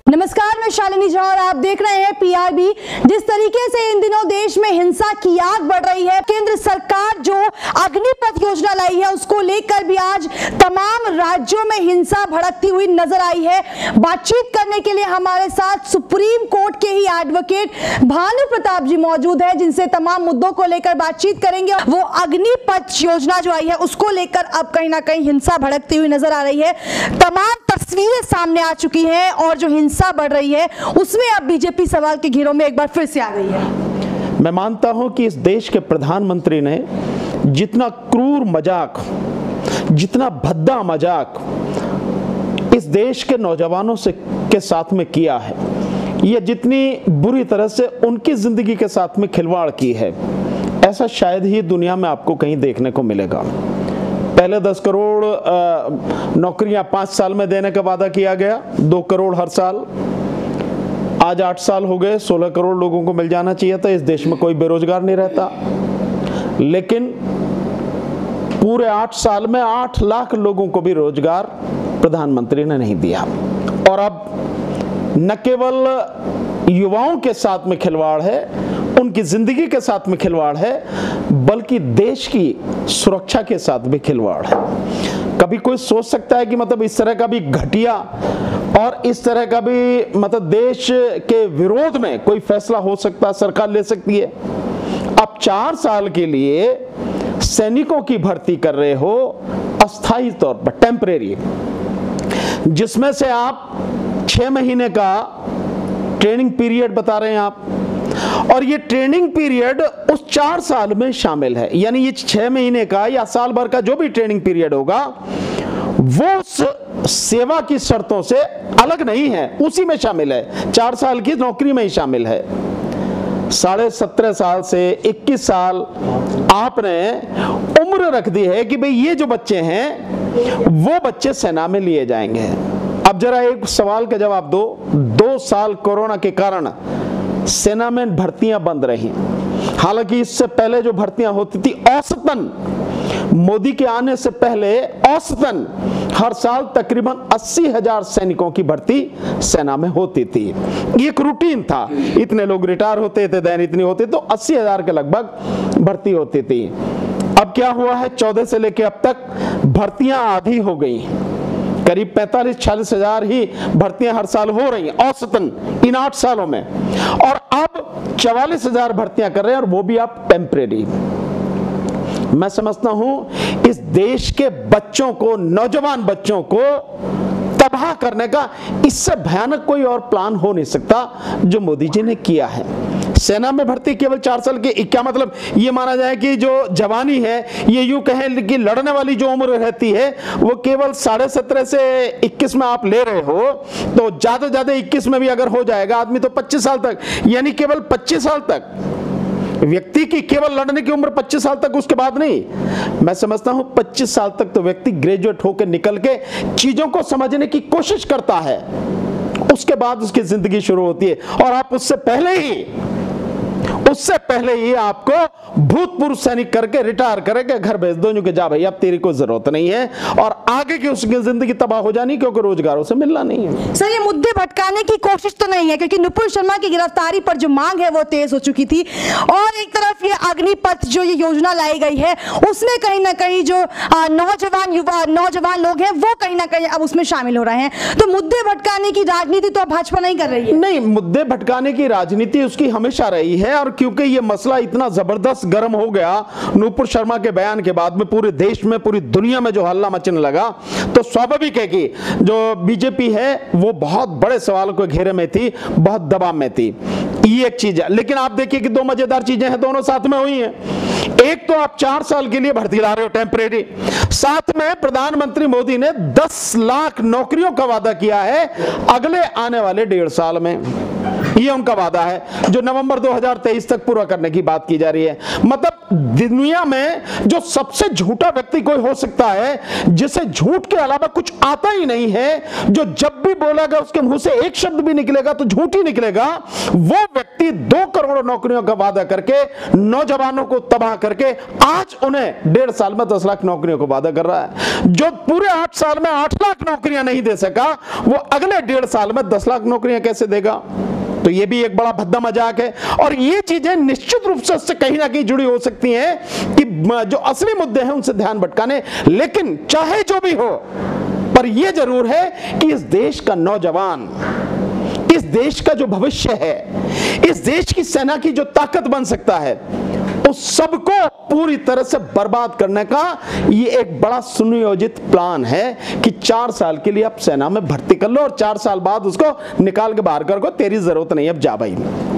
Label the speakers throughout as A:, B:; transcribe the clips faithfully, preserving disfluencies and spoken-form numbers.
A: नमस्कार, मैं शालिनी झा और आप देख रहे हैं पीआरबी। जिस तरीके से इन दिनों देश में हिंसा की आग बढ़ रही है, केंद्र सरकार जो अग्निपथ योजना लाई है उसको लेकर भी आज तमाम राज्यों में हिंसा भड़कती हुई नजर आई है। बातचीत करने के लिए हमारे साथ सुप्रीम कोर्ट के ही एडवोकेट भानु प्रताप जी मौजूद है, जिनसे तमाम मुद्दों को लेकर बातचीत करेंगे। वो अग्निपथ योजना जो आई है उसको लेकर अब कहीं ना कहीं हिंसा भड़कती हुई नजर आ रही है। तमाम तस्वीरें सामने आ चुकी हैं और जो हिंसा बढ़ रही है उसमें अब बीजेपी सवाल के घेरों में एक बार फिर से आ गई है।
B: मैं मानता हूं कि इस देश के प्रधानमंत्री ने जितना क्रूर मजाक, जितना भद्दा मजाक इस देश के नौजवानों से के साथ में किया है, यह जितनी बुरी तरह से उनकी जिंदगी के साथ में खिलवाड़ की है, ऐसा शायद ही दुनिया में आपको कहीं देखने को मिलेगा। पहले दस करोड़ नौकरियां पांच साल में देने का वादा किया गया, दो करोड़ हर साल। आज आठ साल हो गए, सोलह करोड़ लोगों को मिल जाना चाहिए था। इस देश में कोई बेरोजगार नहीं रहता, लेकिन पूरे आठ साल में आठ लाख लोगों को भी रोजगार प्रधानमंत्री ने नहीं दिया। और अब न केवल युवाओं के साथ में खिलवाड़ है, उनकी जिंदगी के साथ में खिलवाड़ है, बल्कि देश की सुरक्षा के साथ भी खिलवाड़ है। कभी कोई सोच सकता है कि मतलब इस तरह का भी घटिया और इस तरह का भी मतलब देश के विरोध में कोई फैसला हो सकता, सरकार ले सकती है? अब चार साल के लिए सैनिकों की भर्ती कर रहे हो अस्थायी तौर पर, टेम्परेरी, जिसमें से आप छह महीने का ट्रेनिंग पीरियड बता रहे हैं आप, और ये ट्रेनिंग पीरियड उस चार साल में शामिल है। यानी ये छह महीने का या साल भर का जो भी ट्रेनिंग पीरियड होगा वो उस सेवा की शर्तों से अलग नहीं है, उसी में शामिल है, चार साल की नौकरी में ही शामिल है। साढ़े सत्रह साल से इक्कीस साल आपने उम्र रख दी है कि भाई ये जो बच्चे हैं वो बच्चे सेना में लिए जाएंगे। अब जरा एक सवाल का जवाब दो, दो साल कोरोना के कारण सेना में भर्तियां बंद रही, हालांकि इससे पहले जो भर्तियां होती थी औसतन, मोदी के आने से पहले औसतन हर साल तकरीबन अस्सी हजार सैनिकों की भर्ती सेना में होती थी। ये एक रूटीन था, इतने लोग रिटायर होते थे, दैन इतनी होती, तो अस्सी हजार के लगभग भर्ती होती थी। अब क्या हुआ है, चौदह से लेकर अब तक भर्तियां आधी हो गई, करीब पैंतालीस छियालीस हजार ही भर्तियां हर साल हो रही हैं औसतन इन आठ सालों में, और अब चवालीस हजार भर्तियां कर रहे हैं, और वो भी आप टेम्परेरी। मैं समझता हूं इस देश के बच्चों को, नौजवान बच्चों को तबाह करने का इससे भयानक कोई और प्लान हो नहीं सकता जो मोदी जी ने किया है। सेना में भर्ती केवल चार साल की, क्या मतलब ये माना जाए कि जो जवानी है, ये यूं कहें कि लड़ने वाली जो उम्र रहती है वो केवल साढ़े सत्रह से इक्कीस में आप ले रहे हो, तो ज्यादा ज्यादा इक्कीस में भी अगर हो जाएगा आदमी तो पच्चीस साल तक, यानी केवल पच्चीस साल तक व्यक्ति की केवल लड़ने की उम्र पच्चीस साल तक, उसके बाद नहीं। मैं समझता हूं पच्चीस साल तक तो व्यक्ति ग्रेजुएट होकर निकल के चीजों को समझने की कोशिश करता है, उसके बाद उसकी जिंदगी शुरू होती है। और आप उससे पहले ही उससे पहले ही आपको भूतपूर्व सैनिक करके रिटायर करके घर भेज दो, जो कि जा भाई अब तेरी कोई जरूरत नहीं है, और आगे की उसकी जिंदगी तबाह हो जानी क्योंकि रोजगारों से मिलना नहीं है।
A: सर, ये मुद्दे भटकाने की कोशिश तो नहीं है, क्योंकि नुपुर शर्मा की गिरफ्तारी पर जो मांग है वो तेज हो चुकी थी, और एक तरफ ये अग्निपथ जो ये योजना लाई गई है उसमें कहीं ना कहीं जो नौजवान युवा नौजवान लोग हैं वो कहीं ना कहीं अब उसमें शामिल हो रहे हैं। तो मुद्दे भटकाने की राजनीति तो भाजपा नहीं कर रही है।
B: नहीं, मुद्दे भटकाने की राजनीति उसकी हमेशा रही है, और क्योंकि ये मसला इतना जबरदस्त गर्म हो गया नुपुर शर्मा के बयान के बाद में, पूरे देश में पूरी दुनिया में जो हल्ला मचने लगा, तो स्वाभाविक है कि जो बीजेपी है वो बहुत बड़े सवाल को घेरे में थी, बहुत दबाव में थी। ये एक चीज है, लेकिन आप देखिए कि दो मजेदार चीजें हैं, दोनों साथ में हुई हैं। एक तो आप चार साल के लिए भर्ती ला रहे हो टेम्परेरी, साथ में प्रधानमंत्री मोदी ने दस लाख नौकरियों का वादा किया है अगले आने वाले डेढ़ साल में। ये उनका वादा है जो नवंबर दो हज़ार तेईस तक पूरा करने की बात की जा रही है। मतलब दुनिया में जो सबसे झूठा व्यक्ति कोई हो सकता है जिसे झूठ के अलावा कुछ आता ही नहीं है, जो जब भी बोलेगा उसके मुंह से एक शब्द भी निकलेगा तो झूठ ही निकलेगा, वो व्यक्ति दो करोड़ नौकरियों का वादा करके नौजवानों को तबाह करके आज उन्हें डेढ़ साल में दस लाख नौकरियों को वादा कर रहा है। जो पूरे आठ साल में आठ लाख नौकरियां नहीं दे सका, वो अगले डेढ़ साल में दस लाख नौकरियां कैसे देगा? तो ये भी एक बड़ा भद्दा मजाक है। और ये चीजें निश्चित रूप से उससे कहीं ना कहीं जुड़ी हो सकती हैं कि जो असली मुद्दे हैं उनसे ध्यान भटकाने। लेकिन चाहे जो भी हो, पर यह जरूर है कि इस देश का नौजवान, इस देश का जो भविष्य है, इस देश की सेना की जो ताकत बन सकता है, उस सबको पूरी तरह से बर्बाद करने का ये एक बड़ा सुनियोजित प्लान है कि चार साल के लिए आप सेना में भर्ती कर लो और चार साल बाद उसको निकाल के बाहर कर को, तेरी जरूरत नहीं, अब जा भाई।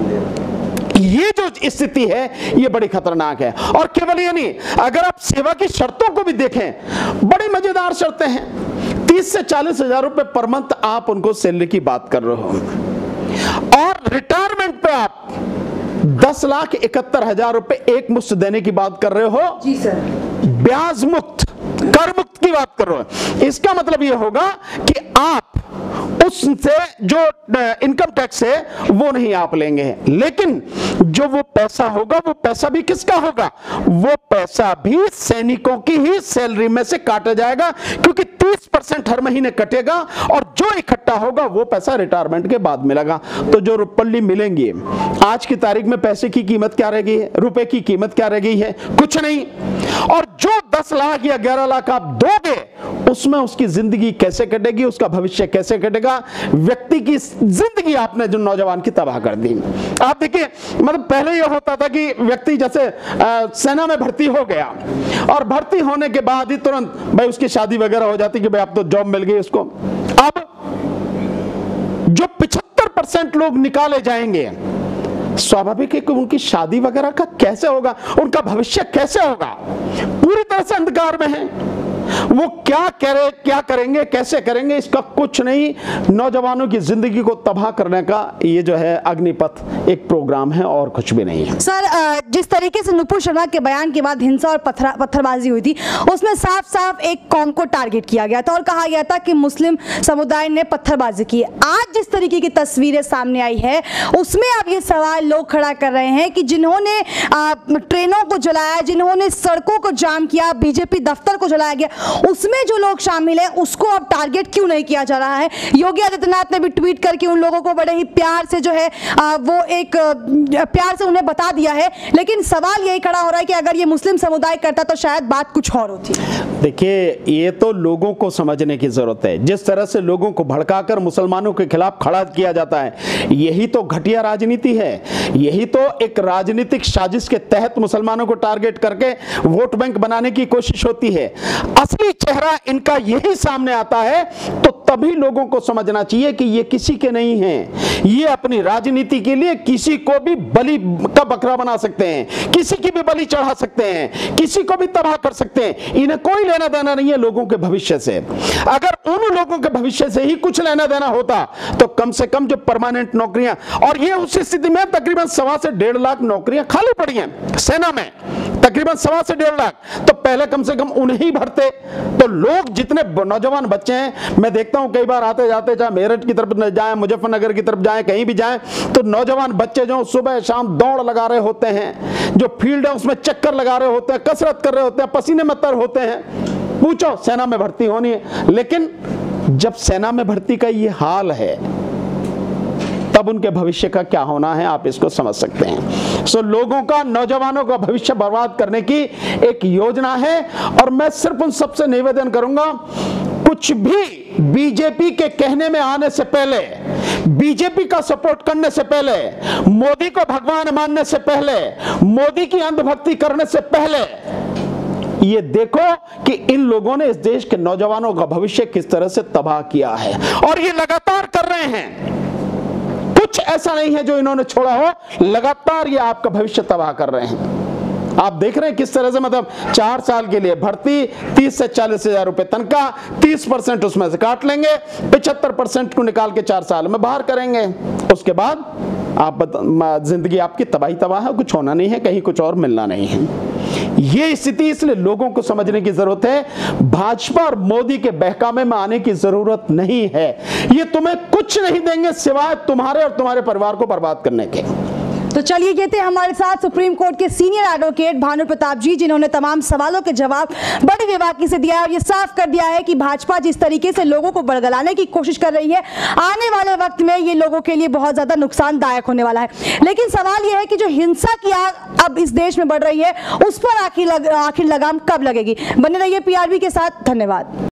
B: ये जो स्थिति है ये बड़ी खतरनाक है। और केवल ये नहीं, अगर आप सेवा की शर्तों को भी देखें, बड़ी मजेदार शर्तें हैं। तीस से चालीस हजार रुपए पर मंथ आप उनको सैलरी की बात कर रहे हो और रिटायरमेंट पे आप दस लाख इकहत्तर हजार रुपए एक मुश्त देने की बात कर रहे हो।
A: जी सर।
B: ब्याज मुक्त, कर मुक्त की बात कर रहे हो। इसका मतलब यह होगा कि आप उससे जो इनकम टैक्स है वो नहीं आप लेंगे, लेकिन जो वो पैसा होगा वो पैसा भी किसका होगा? वो पैसा भी सैनिकों की ही सैलरी में से काटा जाएगा, क्योंकि तीस परसेंट हर महीने कटेगा और जो इकट्ठा होगा वो पैसा रिटायरमेंट के बाद मिलेगा। तो जो रुपल्ली मिलेंगी, आज की तारीख में पैसे की कीमत क्या रह गई है? रुपए की कीमत क्या रह गई है? कुछ नहीं। और जो दस लाख या ग्यारह लाख आप दोगे, उसमें उसकी जिंदगी कैसे कटेगी, उसका भविष्य कैसे कटेगा? व्यक्ति की जिंदगी आपने जो नौजवान की तबाह कर दी। आप देखिए, मतलब पहले यह होता था कि व्यक्ति जैसे आ, सेना में भर्ती हो गया और भर्ती होने के बाद ही तुरंत भाई उसकी शादी वगैरह हो जाती कि भाई अब तो जॉब मिल गई उसको। अब जो पचहत्तर परसेंट लोग निकाले जाएंगे, स्वाभाविक है कि उनकी शादी वगैरह का कैसे होगा, उनका भविष्य कैसे होगा? पूरी तरह से अंधकार में है। वो क्या करे, क्या करेंगे, कैसे करेंगे, इसका कुछ नहीं। नौजवानों की जिंदगी को तबाह करने का ये जो है अग्निपथ एक प्रोग्राम है और कुछ भी नहीं है।
A: सर, जिस तरीके से नुपुर शर्मा के बयान के बाद हिंसा और पत्थरबाजी हुई थी, उसमें साफ साफ एक कौम को टारगेट किया गया था और कहा गया था कि मुस्लिम समुदाय ने पत्थरबाजी की। आज जिस तरीके की तस्वीरें सामने आई है, उसमें अब ये सवाल लोग खड़ा कर रहे हैं कि जिन्होंने ट्रेनों को जलाया, जिन्होंने सड़कों को जाम किया, बीजेपी दफ्तर को जलाया गया, उसमें जो लोग शामिल हैं उसको अब टारगेट क्यों नहीं किया जा रहा है? योगी आदित्यनाथ ने भी ट्वीट करके उन लोगों को बड़े ही प्यार से जो है आ, वो एक आ, प्यार से उन्हें बता दिया है। लेकिन सवाल यही खड़ा हो रहा है कि अगर ये मुस्लिम समुदाय करता तो शायद बात कुछ और होती।
B: देखिए, ये तो लोगों को समझने की जरूरत है। जिस तरह से लोगों को भड़काकर मुसलमानों के खिलाफ खड़ा किया जाता है, यही तो घटिया राजनीति है। यही तो एक राजनीतिक साजिश के तहत मुसलमानों को टारगेट करके वोट बैंक बनाने की कोशिश होती है। असली चेहरा इनका यही सामने आता है, तो तभी लोगों को समझना चाहिए कि ये किसी के नहीं हैं। ये अपनी राजनीति के लिए किसी को भी बलि का बकरा बना सकते हैं, किसी की भी बलि चढ़ा सकते हैं, किसी को भी तबाह कर सकते हैं। इन्हें कोई लेना देना नहीं है लोगों के भविष्य से। अगर उन लोगों के भविष्य से ही कुछ लेना देना होता तो कम से कम जो परमानेंट नौकरियां, और ये उस स्थिति में तकरीबन सवा से डेढ़ लाख नौकरियां खाली पड़ी हैं सेना में, तकरीबन सवा से डेढ़ लाख, तो पहले कम से कम उन्हें भरते। तो लोग जितने नौजवान बच्चे हैं, मैं देखता हूं कई बार आते जाते, चाहे मेरठ की तरफ जाएं, मुजफ्फरनगर की तरफ जाएं, कहीं भी जाएं, तो नौजवान बच्चे जो सुबह शाम दौड़ लगा रहे होते हैं, जो फील्ड है उसमें चक्कर लगा रहे होते हैं, कसरत कर रहे होते हैं, पसीने में तर होते हैं। पूछो, सेना में भर्ती होनी है। लेकिन जब सेना में भर्ती का ये हाल है, तब उनके भविष्य का क्या होना है, आप इसको समझ सकते हैं। सो लोगों का, नौजवानों का भविष्य बर्बाद करने की एक योजना है। और मैं सिर्फ उन सबसे निवेदन करूंगा, कुछ भी बीजेपी के कहने में आने से पहले, बीजेपी का सपोर्ट करने से पहले, मोदी को भगवान मानने से पहले, मोदी की अंधभक्ति करने से पहले, ये देखो कि इन लोगों ने इस देश के नौजवानों का भविष्य किस तरह से तबाह किया है, और ये लगातार कर रहे हैं। कुछ ऐसा नहीं है जो इन्होंने छोड़ा हो, लगातार ये आपका भविष्य तबाह कर रहे हैं। आप देख रहे हैं किस तरह से, मतलब चार साल के लिए भर्ती, तीस से चालीस हजार रुपए तनख्वाह, तीस परसेंट उसमें से काट लेंगे, पचहत्तर परसेंट को निकाल के चार साल में बाहर करेंगे। उसके बाद आप जिंदगी आपकी तबाही तबाह है, कुछ होना नहीं है, कहीं कुछ और मिलना नहीं है। ये स्थिति इसलिए लोगों को समझने की जरूरत है। भाजपा और मोदी के बहकावे में आने की जरूरत नहीं है। ये तुम्हें कुछ नहीं देंगे सिवाय तुम्हारे और तुम्हारे परिवार को बर्बाद करने के।
A: तो चलिए, ये थे हमारे साथ सुप्रीम कोर्ट के सीनियर एडवोकेट भानु प्रताप जी, जिन्होंने तमाम सवालों के जवाब बड़ी बेबाकी से दिया है और ये साफ कर दिया है कि भाजपा जिस तरीके से लोगों को बरगलाने की कोशिश कर रही है, आने वाले वक्त में ये लोगों के लिए बहुत ज्यादा नुकसानदायक होने वाला है। लेकिन सवाल यह है कि जो हिंसा की आग अब इस देश में बढ़ रही है, उस पर आखिर लग, आखिर लगाम कब लगेगी? बने रहिए पीआरबी के साथ। धन्यवाद।